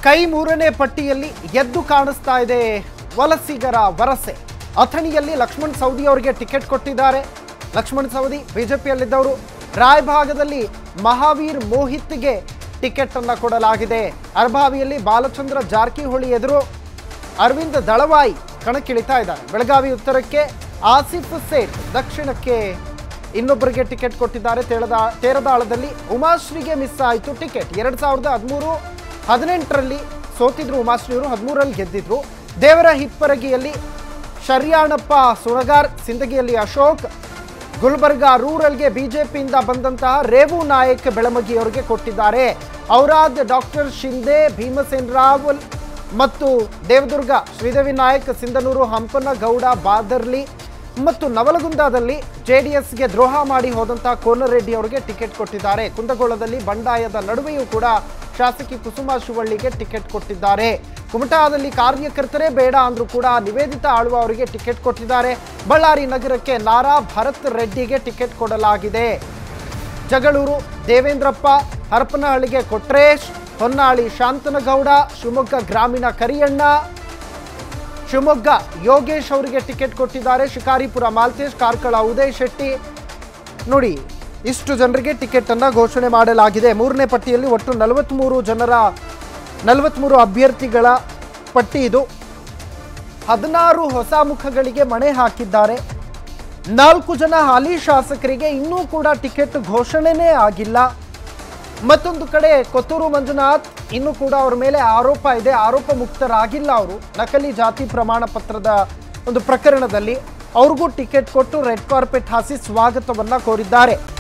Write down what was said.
ಕೈ ಮೂರನೇ ಪಟ್ಟಿಯಲ್ಲಿ ಎದ್ದು ಕಾಣಿಸ್ತಾ ಇದೆ ವಲಸಿಗರ ವರಸೆ. ಅಥಣಿಯಲ್ಲಿ ಲಕ್ಷ್ಮಣ್ ಸವದಿ ಅವರಿಗೆ ಟಿಕೆಟ್ ಕೊಟ್ಟಿದ್ದಾರೆ. ಲಕ್ಷ್ಮಣ್ ಸವದಿ ಬಿಜೆಪಿಯಲ್ಲಿದ್ದವರು. ರಾಯಭಾಗದಲ್ಲಿ ಮಹಾವೀರ್ ಮೋಹಿತ್ಗೆ ಟಿಕೆಟ್ ಅನ್ನು ಕೊಡಲಾಗಿದೆ. ಅರ್ಭಾವಿಯಲ್ಲಿ ಬಾಲಚಂದ್ರ ಜಾರಕಿಹೊಳಿ ಎದುರು ಅರವಿಂದ್ ದಳವಾಯಿ ಕಣಕ್ಕಿಳಿತಾ ಇದ್ದಾರೆ. ಬೆಳಗಾವಿ ಉತ್ತರಕ್ಕೆ ಆಸಿಫ್ ಸೇಠ್, ದಕ್ಷಿಣಕ್ಕೆ ಇನ್ನೊಬ್ಬರಿಗೆ ಟಿಕೆಟ್ ಕೊಟ್ಟಿದ್ದಾರೆ. ತೇರದಾಳದಲ್ಲಿ ಉಮಾಶ್ರೀಗೆ ಮಿಸ್ ಆಯಿತು ಟಿಕೆಟ್. 2013-18ರಲ್ಲಿ ಸೋತಿದ್ರು ಉಮಾಶ್ರೀ ಅವರು, 13ರಲ್ಲಿ ಗೆದ್ದಿದ್ರು. ದೇವರ ಹಿಪ್ಪರಗಿಯಲ್ಲಿ ಶರ್ಯಾಣಪ್ಪ ಸುಣಗಾರ್, ಸಿಂದಗಿಯಲ್ಲಿ ಅಶೋಕ್, ಗುಲ್ಬರ್ಗಾ ರೂರಲ್ಗೆ ಬಿಜೆಪಿಯಿಂದ ಬಂದಂತಹ ರೇವು ನಾಯಕ್ ಬೆಳಮಗಿ ಅವರಿಗೆ ಕೊಟ್ಟಿದ್ದಾರೆ. ಔರಾದ್ ಡಾಕ್ಟರ್ ಶಿಂದೆ, ಭೀಮಸೇನ್ ರಾವಲ್ ಮತ್ತು ದೇವದುರ್ಗ ಶ್ರೀದೇವಿ ನಾಯಕ್, ಸಿಂಧನೂರು ಹಂಪನಗೌಡ ಬಾದರ್ಲಿ ಮತ್ತು ನವಲಗುಂದದಲ್ಲಿ ಜೆಡಿಎಸ್ಗೆ ದ್ರೋಹ ಮಾಡಿ ಹೋದಂತಹ ಕೋನರೆಡ್ಡಿ ಅವರಿಗೆ ಟಿಕೆಟ್ ಕೊಟ್ಟಿದ್ದಾರೆ. ಕುಂದಗೋಳದಲ್ಲಿ ಬಂಡಾಯದ ನಡುವೆಯೂ ಕೂಡ ಶಾಸಕಿ ಕುಸುಮಾ ಶಿವಳ್ಳಿಗೆ ಟಿಕೆಟ್ ಕೊಟ್ಟಿದ್ದಾರೆ. ಕುಮಟಾದಲ್ಲಿ ಕಾರ್ಯಕರ್ತರೇ ಬೇಡ ಅಂದ್ರೂ ಕೂಡ ನಿವೇದಿತಾ ಆಳ್ವ ಅವರಿಗೆ ಟಿಕೆಟ್ ಕೊಟ್ಟಿದ್ದಾರೆ. ಬಳ್ಳಾರಿ ನಗರಕ್ಕೆ ನಾರಾ ಭರತ್ ರೆಡ್ಡಿಗೆ ಟಿಕೆಟ್ ಕೊಡಲಾಗಿದೆ. ಜಗಳೂರು ದೇವೇಂದ್ರಪ್ಪ, ಹರಪನಹಳ್ಳಿಗೆ ಕೊಟ್ರೇಶ್, ಹೊನ್ನಾಳಿ ಶಾಂತನಗೌಡ, ಶಿವಮೊಗ್ಗ ಗ್ರಾಮೀಣ ಕರಿಯಣ್ಣ, ಶಿವಮೊಗ್ಗ ಯೋಗೇಶ್ ಅವರಿಗೆ ಟಿಕೆಟ್ ಕೊಟ್ಟಿದ್ದಾರೆ. ಶಿಕಾರಿಪುರ ಮಾಲ್ತೇಶ್, ಕಾರ್ಕಳ ಉದಯ್ ಶೆಟ್ಟಿ. ನೋಡಿ, ಇಷ್ಟು ಜನರಿಗೆ ಟಿಕೆಟ್ ಅನ್ನು ಘೋಷಣೆ ಮಾಡಲಾಗಿದೆ. ಮೂರನೇ ಪಟ್ಟಿಯಲ್ಲಿ ಒಟ್ಟು 43 ಅಭ್ಯರ್ಥಿಗಳ ಪಟ್ಟಿ ಇದು. 16 ಹೊಸ ಮುಖಗಳಿಗೆ ಮಣೆ ಹಾಕಿದ್ದಾರೆ. 4 ಜನ ಹಾಲಿ ಶಾಸಕರಿಗೆ ಇನ್ನೂ ಕೂಡ ಟಿಕೆಟ್ ಘೋಷಣೆನೇ ಆಗಿಲ್ಲ. ಮತ್ತೊಂದು ಕಡೆ ಕೊತ್ತೂರು ಮಂಜುನಾಥ್, ಇನ್ನೂ ಕೂಡ ಅವರ ಮೇಲೆ ಆರೋಪ ಇದೆ, ಆರೋಪ ಮುಕ್ತರಾಗಿಲ್ಲ ಅವರು. ನಕಲಿ ಜಾತಿ ಪ್ರಮಾಣ ಪತ್ರದ ಒಂದು ಪ್ರಕರಣದಲ್ಲಿ ಅವ್ರಿಗೂ ಟಿಕೆಟ್ ಕೊಟ್ಟು ರೆಡ್ ಕಾರ್ಪೆಟ್ ಹಾಸಿ ಸ್ವಾಗತವನ್ನ ಕೋರಿದ್ದಾರೆ.